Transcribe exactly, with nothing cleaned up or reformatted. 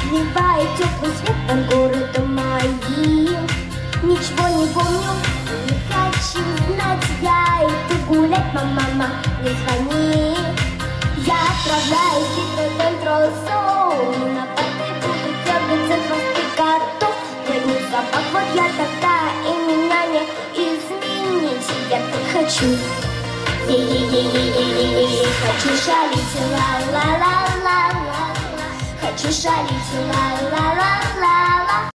Сливает теплый свет над городом моим. Ничего не помню, не хочу знать, я иду гулять, мама, мама, не звони. Я отправляюсь в Central Zone, на парты буду дергаться хвосты котов. Вернуть собак, вот я такая, и меня не изменить. Я так хочу, е-е-е-е-е-е-е, хочу шалить, ла-ла-ла-ла-ла, хочу шалить, ла-ла-ла.